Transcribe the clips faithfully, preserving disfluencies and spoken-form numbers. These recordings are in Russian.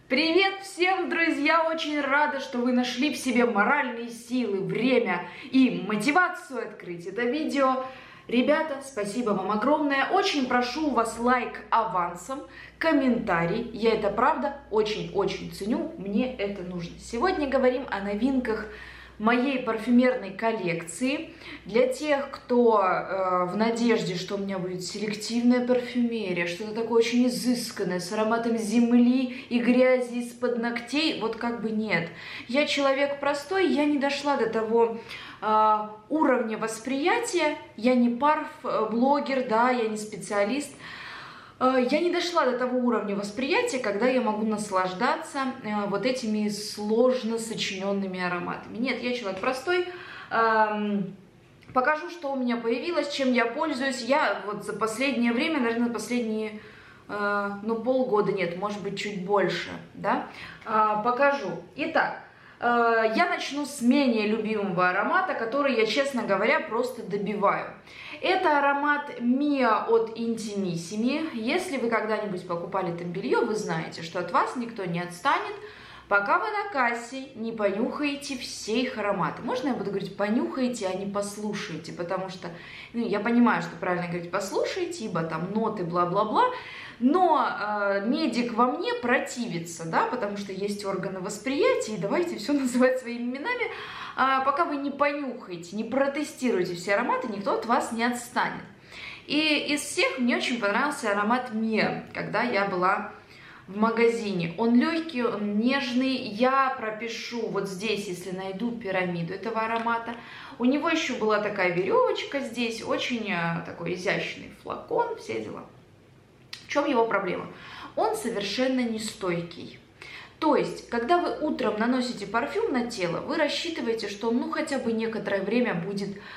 Привет всем, друзья! Очень рада, что вы нашли в себе моральные силы, время и мотивацию открыть это видео. Ребята, спасибо вам огромное. Очень прошу у вас лайк авансом, комментарий. Я это правда очень-очень ценю, мне это нужно. Сегодня говорим о новинках моей парфюмерной коллекции. Для тех, кто э, в надежде, что у меня будет селективная парфюмерия, что-то такое очень изысканное, с ароматом земли и грязи из-под ногтей, вот как бы нет. Я человек простой, я не дошла до того э, уровня восприятия, я не парф-блогер, да, я не специалист. Я не дошла до того уровня восприятия, когда я могу наслаждаться вот этими сложно сочиненными ароматами. Нет, я человек простой. Покажу, что у меня появилось, чем я пользуюсь. Я вот за последнее время, наверное, последние, ну, полгода, нет, может быть, чуть больше, да, покажу. Итак, я начну с менее любимого аромата, который я, честно говоря, просто добиваю. Это аромат Mia от Intimissimi. Если вы когда-нибудь покупали там белье, вы знаете, что от вас никто не отстанет, пока вы на кассе не понюхаете все их ароматы. Можно я буду говорить понюхаете, а не послушаете, потому что, ну, я понимаю, что правильно говорить послушаете, ибо там ноты бла-бла-бла, но э, медик во мне противится, да, потому что есть органы восприятия, и давайте все называть своими именами. А пока вы не понюхаете, не протестируете все ароматы, никто от вас не отстанет. И из всех мне очень понравился аромат Mia, когда я была в магазине. Он легкий, он нежный. Я пропишу вот здесь, если найду пирамиду этого аромата. У него еще была такая веревочка здесь, очень такой изящный флакон, все дела. В чем его проблема? Он совершенно нестойкий. То есть, когда вы утром наносите парфюм на тело, вы рассчитываете, что он, ну, хотя бы некоторое время будет э,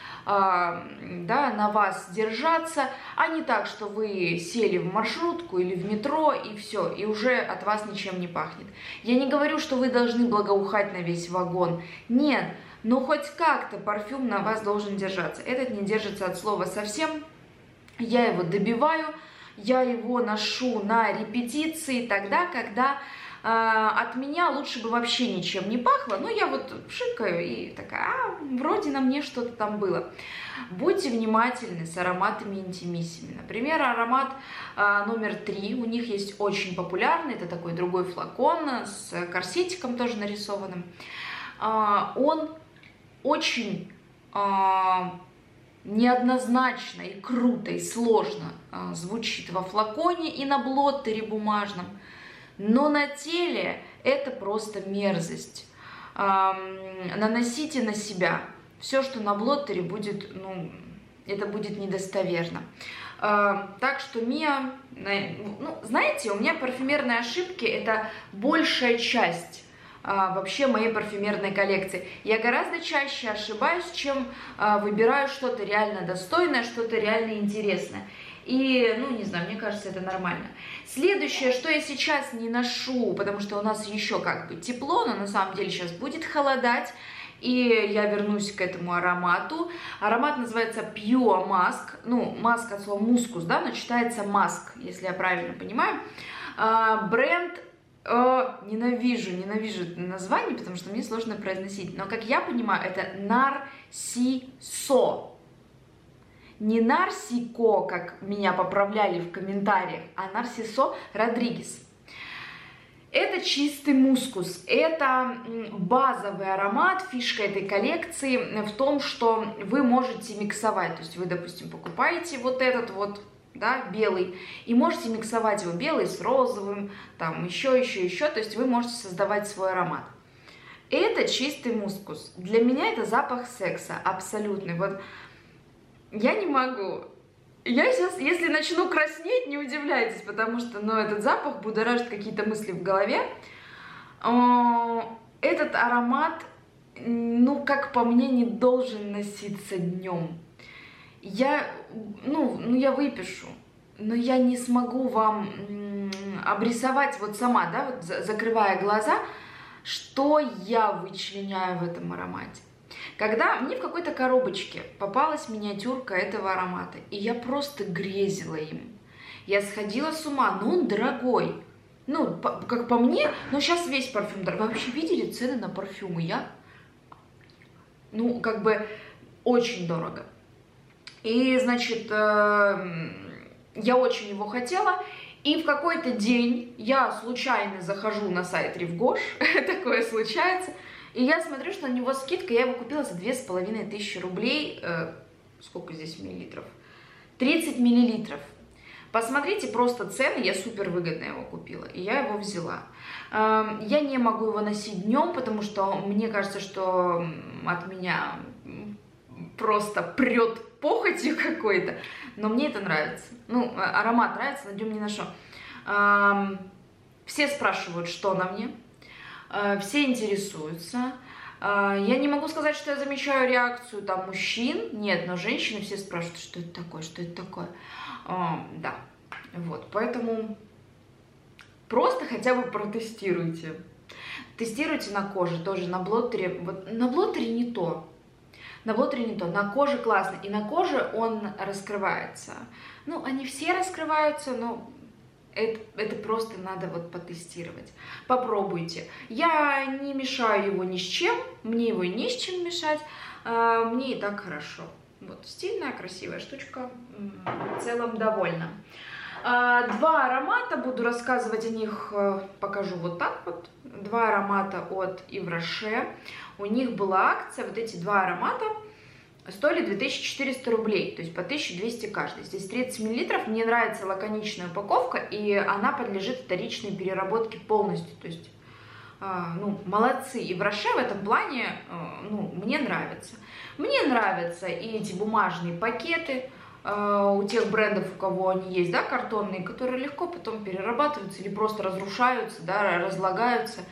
да, на вас держаться, а не так, что вы сели в маршрутку или в метро и все, и уже от вас ничем не пахнет. Я не говорю, что вы должны благоухать на весь вагон. Нет, но хоть как-то парфюм на вас должен держаться. Этот не держится от слова совсем. Я его добиваю, я его ношу на репетиции тогда, когда от меня лучше бы вообще ничем не пахло, но я вот пшикаю и такая, а, вроде на мне что-то там было. Будьте внимательны с ароматами Intimissimi. Например, аромат а, номер три, у них есть очень популярный, это такой другой флакон с корсетиком тоже нарисованным. А, он очень а, неоднозначно и круто и сложно а, звучит во флаконе и на блоттере бумажном. Но на теле это просто мерзость. Эм, наносите на себя. Все, что на блоттере будет, ну, это будет недостоверно. Эм, так что Mia, ну, знаете, у меня парфюмерные ошибки – это большая часть э, вообще моей парфюмерной коллекции. Я гораздо чаще ошибаюсь, чем э, выбираю что-то реально достойное, что-то реально интересное. И, ну, не знаю, мне кажется, это нормально. Следующее, что я сейчас не ношу, потому что у нас еще как бы тепло, но на самом деле сейчас будет холодать, и я вернусь к этому аромату. Аромат называется Pure Musk, ну, маск от слова мускус, да, но читается маск, если я правильно понимаю. А, бренд, о, ненавижу, ненавижу это название, потому что мне сложно произносить, но, как я понимаю, это Narciso. Не Нарсико, как меня поправляли в комментариях, а Нарсисо Родригес. Это чистый мускус, это базовый аромат. Фишка этой коллекции в том, что вы можете миксовать. То есть вы, допустим, покупаете вот этот вот, да, белый, и можете миксовать его белый с розовым, там еще, еще, еще. То есть вы можете создавать свой аромат. Это чистый мускус. Для меня это запах секса, абсолютный. Вот. Я не могу. Я сейчас, если начну краснеть, не удивляйтесь, потому что, ну, этот запах будоражит какие-то мысли в голове. Этот аромат, ну, как по мне, не должен носиться днем. Я, ну, ну, я выпишу, но я не смогу вам обрисовать вот сама, да, вот закрывая глаза, что я вычленяю в этом аромате. Когда мне в какой-то коробочке попалась миниатюрка этого аромата, и я просто грезила им. Я сходила с ума, но он дорогой. Ну, по, как по мне, но сейчас весь парфюм дорогой. Вы вообще видели цены на парфюмы? Я, ну, как бы, очень дорого. И, значит, э, я очень его хотела. И в какой-то день я случайно захожу на сайт Ревгош, такое случается, и я смотрю, что на него скидка, я его купила за две с половиной тысячи рублей, э, сколько здесь миллилитров? тридцать миллилитров. Посмотрите просто цены, я супер выгодно его купила, и я его взяла. Э, я не могу его носить днем, потому что мне кажется, что от меня просто прет похотью какой-то, но мне это нравится. Ну, аромат нравится, но днем не ношу. Э, все спрашивают, что на мне. Все интересуются. Я не могу сказать, что я замечаю реакцию там мужчин. Нет, но женщины все спрашивают, что это такое, что это такое. Да, вот, поэтому просто хотя бы протестируйте. Тестируйте на коже, тоже на блоттере. Вот, на блоттере не то. На блоттере не то. На коже классно. И на коже он раскрывается. Ну, они все раскрываются, но... Это, это просто надо вот потестировать. Попробуйте. Я не мешаю его ни с чем, мне его не с чем мешать, а, мне и так хорошо. Вот, стильная, красивая штучка, в целом довольна. А, два аромата, буду рассказывать о них, покажу вот так вот. Два аромата от Yves Rocher. У них была акция, вот эти два аромата стоили две тысячи четыреста рублей, то есть по тысяче двести каждый. Здесь тридцать миллилитров. Мне нравится лаконичная упаковка, и она подлежит вторичной переработке полностью. То есть, э, ну, молодцы. И в Роше в этом плане, э, ну, мне нравится. Мне нравятся и эти бумажные пакеты э, у тех брендов, у кого они есть, да, картонные, которые легко потом перерабатываются или просто разрушаются, да, разлагаются.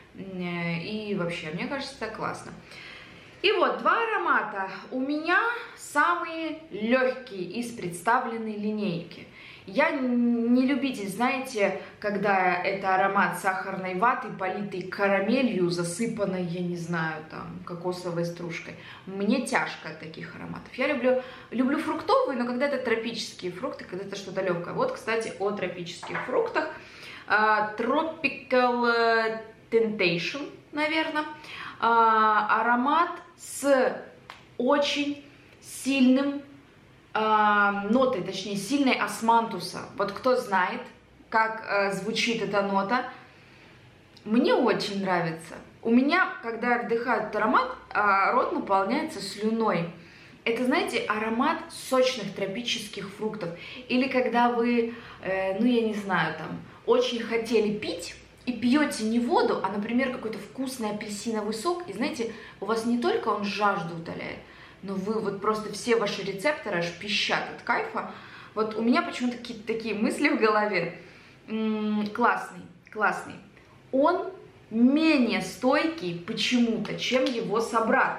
И вообще, мне кажется, это классно. И вот, два аромата у меня самые легкие из представленной линейки. Я не любитель, знаете, когда это аромат сахарной ваты, политой карамелью, засыпанной, я не знаю, там, кокосовой стружкой. Мне тяжко от таких ароматов. Я люблю, люблю фруктовые, но когда это тропические фрукты, когда это что-то легкое. Вот, кстати, о тропических фруктах. Tropical Temptation, наверное. Аромат с очень сильным э, нотой, точнее, сильной османтуса. Вот кто знает, как э, звучит эта нота, мне очень нравится. У меня, когда я вдыхаю этот аромат, э, рот наполняется слюной. Это, знаете, аромат сочных тропических фруктов. Или когда вы, э, ну, я не знаю, там, очень хотели пить, и пьете не воду, а, например, какой-то вкусный апельсиновый сок, и, знаете, у вас не только он жажду утоляет, но вы вот просто все ваши рецепторы аж пищат от кайфа. Вот у меня почему-то какие-то такие мысли в голове. М-м, классный, классный. Он менее стойкий почему-то, чем его собрат.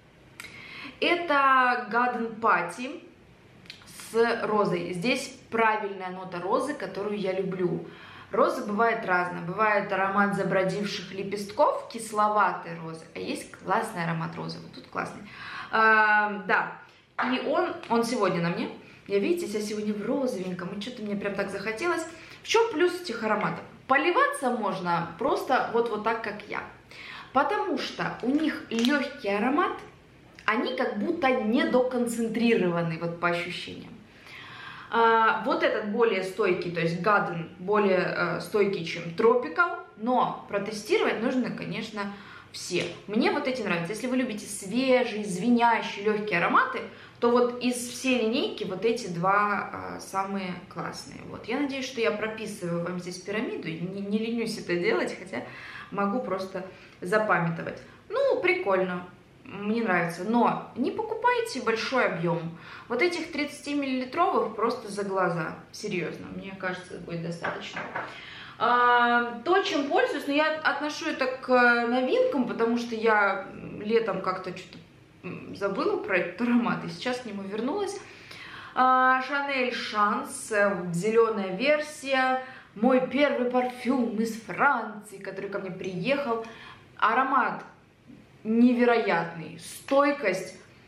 Это Garden Party с розой. Здесь правильная нота розы, которую я люблю. Роза бывает разная. Бывает аромат забродивших лепестков, кисловатой розы, а есть классный аромат розы. Вот тут классный. А, да, и он, он сегодня на мне. Я, видите, я сегодня в розовеньком, и что-то мне прям так захотелось. В чем плюс этих ароматов? Поливаться можно просто вот, вот так, как я. Потому что у них легкий аромат, они как будто недоконцентрированы, вот по ощущениям. А, вот этот более стойкий, то есть Garden более э, стойкий, чем Tropical, но протестировать нужно, конечно, все. Мне вот эти нравятся. Если вы любите свежие, звенящие, легкие ароматы, то вот из всей линейки вот эти два э, самые классные. Вот. Я надеюсь, что я прописываю вам здесь пирамиду, не, не ленюсь это делать, хотя могу просто запамятовать. Ну, прикольно. Мне нравится, но не покупайте большой объем. Вот этих тридцатимиллилитровых просто за глаза. Серьезно, мне кажется, будет достаточно. А, то, чем пользуюсь, но я отношу это к новинкам, потому что я летом как-то что-то забыла про этот аромат, и сейчас к нему вернулась. Chanel Chance, зеленая версия. Мой первый парфюм из Франции, который ко мне приехал. Аромат невероятный, стойкость,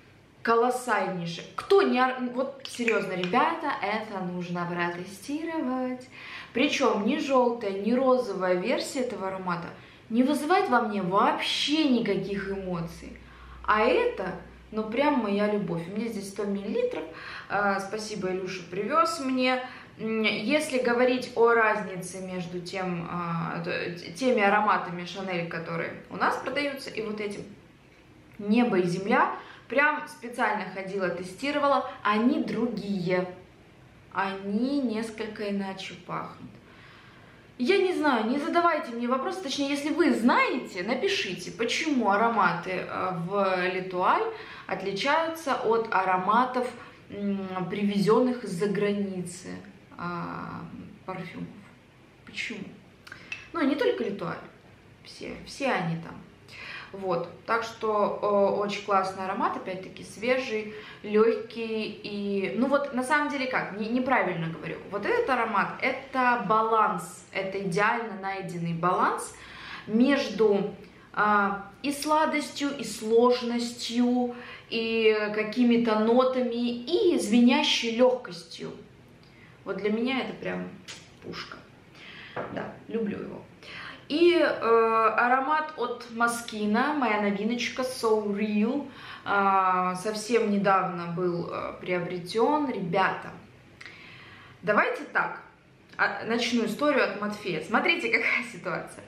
колоссальнейший. Кто не... Вот серьезно, ребята, это нужно протестировать. Причем ни желтая, ни розовая версия этого аромата не вызывает во мне вообще никаких эмоций. А это, ну прям моя любовь. У меня здесь сто миллилитров. Спасибо, Илюша привез мне. Если говорить о разнице между тем, теми ароматами Шанель, которые у нас продаются, и вот этим «Небо и земля», прям специально ходила, тестировала, они другие. Они несколько иначе пахнут. Я не знаю, не задавайте мне вопросы, точнее, если вы знаете, напишите, почему ароматы в Летуаль отличаются от ароматов, привезенных из-за границы парфюмов. Почему? Ну, не только Летуаль, все, все они там. Вот, так что о, очень классный аромат, опять-таки свежий, легкий и, ну вот на самом деле как, не, неправильно говорю, вот этот аромат это баланс, это идеально найденный баланс между а, и сладостью, и сложностью, и какими-то нотами, и звенящей легкостью. Вот для меня это прям пушка, да, люблю его. И э, аромат от Москина, моя новиночка So Real, э, совсем недавно был э, приобретен. Ребята, давайте так, начну историю от Матфея. Смотрите, какая ситуация.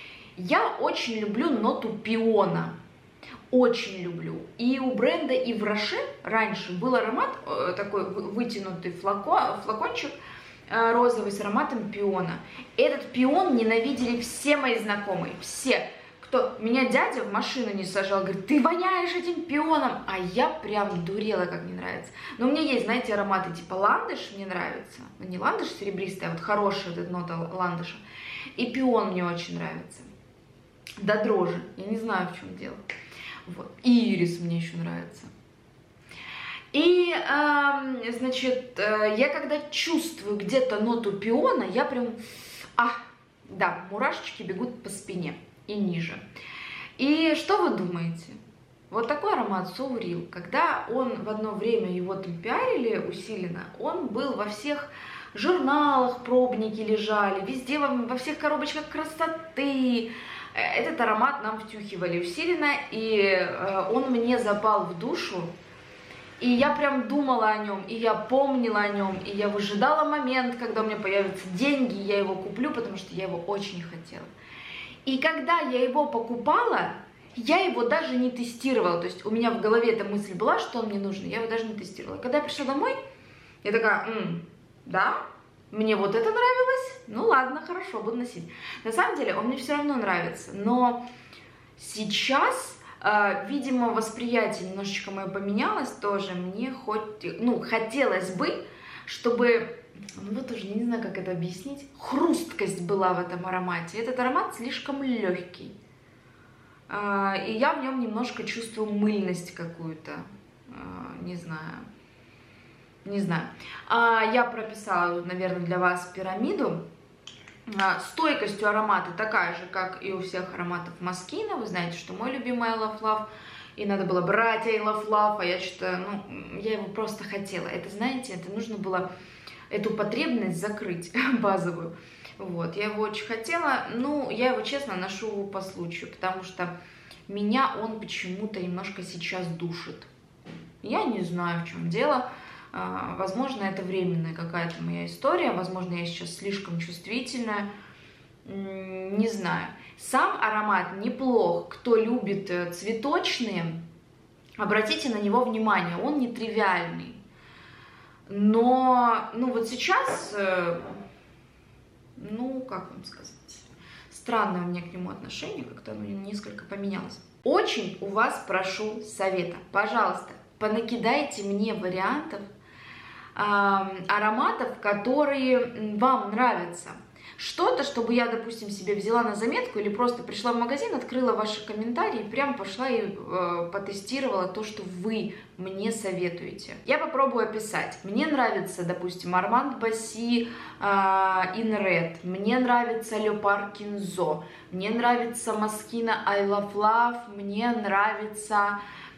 Я очень люблю ноту пиона, очень люблю. И у бренда Yves Rocher раньше был аромат, э, такой вытянутый флакон, флакончик, розовый с ароматом пиона. Этот пион ненавидели все мои знакомые, все. Кто меня дядя в машину не сажал, говорит, ты воняешь этим пионом, а я прям дурела, как мне нравится. Но у меня есть, знаете, ароматы типа ландыш, мне нравится. Ну, не ландыш серебристый, а вот хорошая вот эта нота ландыша. И пион мне очень нравится. До дрожи. Я не знаю, в чем дело. Вот. И ирис мне еще нравится. И, э, значит, э, я когда чувствую где-то ноту пиона, я прям, а, да, мурашечки бегут по спине и ниже. И что вы думаете? Вот такой аромат So Real, когда он в одно время, его там пиарили усиленно, он был во всех журналах, пробники лежали, везде, во, во всех коробочках красоты. Этот аромат нам втюхивали усиленно, и э, он мне запал в душу. И я прям думала о нем, и я помнила о нем, и я выжидала момент, когда у меня появятся деньги, и я его куплю, потому что я его очень хотела. И когда я его покупала, я его даже не тестировала. То есть у меня в голове эта мысль была, что он мне нужен, я его даже не тестировала. Когда я пришла домой, я такая, М, да, мне вот это нравилось, ну ладно, хорошо, буду носить. На самом деле он мне все равно нравится, но сейчас... Uh, видимо, восприятие немножечко мое поменялось тоже. Мне хоть, ну, хотелось бы, чтобы, ну вот уже не знаю, как это объяснить, хрусткость была в этом аромате. Этот аромат слишком легкий. Uh, и я в нем немножко чувствую мыльность какую-то. Uh, не знаю. Не знаю. Uh, я прописала, наверное, для вас пирамиду. Стойкость у аромата такая же, как и у всех ароматов Москина. Вы знаете, что мой любимый I Love Love, и надо было брать I Love Love, а я что-то, ну, я его просто хотела. Это, знаете, это нужно было эту потребность закрыть базовую. Вот, я его очень хотела, ну, я его, честно, ношу по случаю, потому что меня он почему-то немножко сейчас душит. Я не знаю, в чем дело. Возможно, это временная какая-то моя история, возможно, я сейчас слишком чувствительная, не знаю. Сам аромат неплох, кто любит цветочные, обратите на него внимание, он не тривиальный. Но, ну вот сейчас, ну, как вам сказать, странное у меня к нему отношение, как-то оно несколько поменялось. Очень у вас прошу совета, пожалуйста, понакидайте мне вариантов ароматов, которые вам нравятся. Что-то, чтобы я, допустим, себе взяла на заметку или просто пришла в магазин, открыла ваши комментарии, прям пошла и э, потестировала то, что вы мне советуете. Я попробую описать. Мне нравится, допустим, Armand Basi э, In Red, мне нравится Le Parkinzo, мне нравится Moschino I Love Love, мне нравится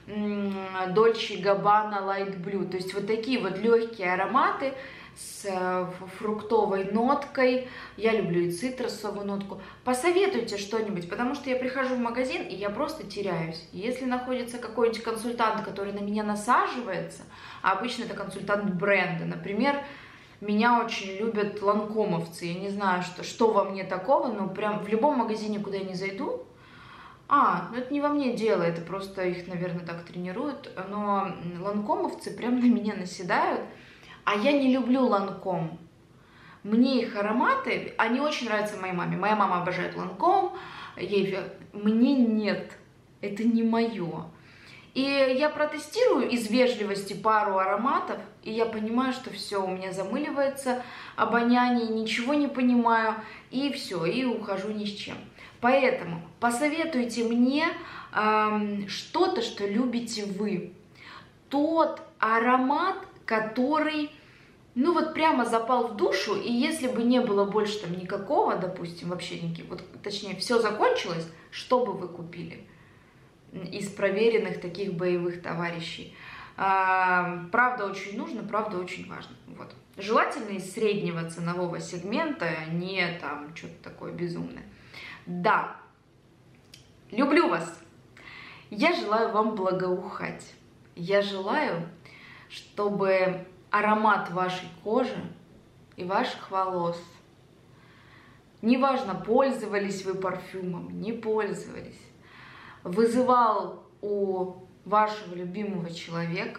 Dolce Gabbana Light Blue. То есть вот такие вот легкие ароматы с фруктовой ноткой. Я люблю и цитрусовую нотку. Посоветуйте что-нибудь, потому что я прихожу в магазин, и я просто теряюсь. Если находится какой-нибудь консультант, который на меня насаживается, а обычно это консультант бренда, например, меня очень любят ланкомовцы. Я не знаю, что, что во мне такого, но прям в любом магазине, куда я не зайду, а, ну это не во мне дело, это просто их, наверное, так тренируют, но ланкомовцы прям на меня наседают. А я не люблю ланком. Мне их ароматы, они очень нравятся моей маме. Моя мама обожает ланком, ей... мне нет, это не мое. И я протестирую из вежливости пару ароматов, и я понимаю, что все, у меня замыливается обоняние, ничего не понимаю, и все, и ухожу ни с чем. Поэтому посоветуйте мне эм, что-то, что любите вы. Тот аромат, который, ну вот прямо запал в душу, и если бы не было больше там никакого, допустим, вообще никаких, вот точнее, все закончилось, что бы вы купили из проверенных таких боевых товарищей? А, правда очень нужно, правда очень важно. Вот. Желательно из среднего ценового сегмента, не там что-то такое безумное. Да, люблю вас. Я желаю вам благоухать. Я желаю, чтобы аромат вашей кожи и ваших волос, неважно, пользовались вы парфюмом, не пользовались, вызывал у вашего любимого человека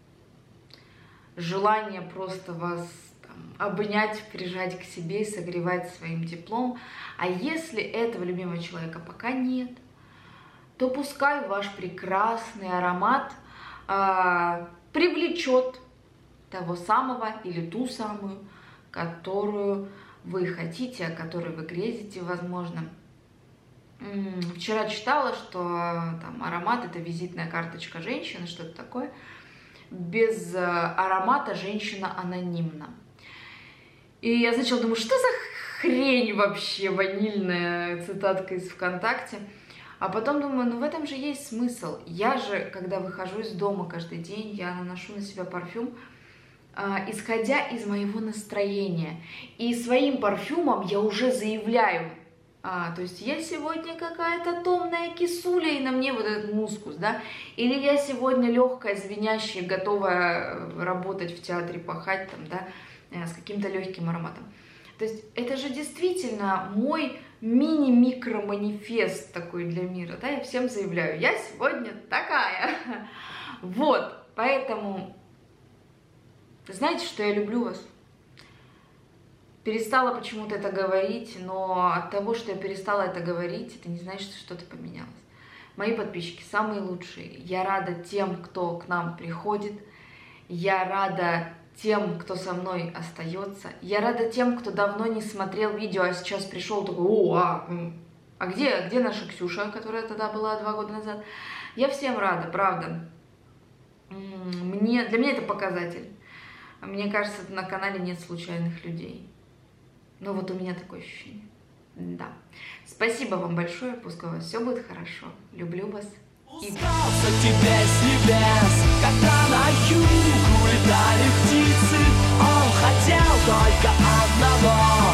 желание просто вас там обнять, прижать к себе и согревать своим теплом. А если этого любимого человека пока нет, то пускай ваш прекрасный аромат э, привлечет того самого или ту самую, которую вы хотите, о которой вы грезите, возможно. Вчера читала, что там аромат — это визитная карточка женщины, что-то такое. Без аромата женщина анонимна. И я сначала думаю, что за хрень вообще, ванильная цитатка из ВКонтакте. А потом думаю, ну в этом же есть смысл. Я же, когда выхожу из дома каждый день, я наношу на себя парфюм, э, исходя из моего настроения. И своим парфюмом я уже заявляю, а, то есть я сегодня какая-то томная кисуля, и на мне вот этот мускус, да, или я сегодня легкая, звенящая, готовая работать в театре, пахать там, да, с каким-то легким ароматом. То есть это же действительно мой мини-микро-манифест такой для мира, да, я всем заявляю, я сегодня такая. Вот, поэтому, знаете, что я люблю вас? Перестала почему-то это говорить, но от того, что я перестала это говорить, это не значит, что что-то поменялось. Мои подписчики самые лучшие. Я рада тем, кто к нам приходит. Я рада тем, кто со мной остается. Я рада тем, кто давно не смотрел видео, а сейчас пришел такой, о, а, а где, где наша Ксюша, которая тогда была два года назад? Я всем рада, правда. Мне, для меня это показатель. Мне кажется, на канале нет случайных людей. Ну вот у меня такое ощущение. Да. Спасибо вам большое, пускай у вас все будет хорошо. Люблю вас. Спускался тебе с небес, когда на юг улетали птицы. Он хотел только одного.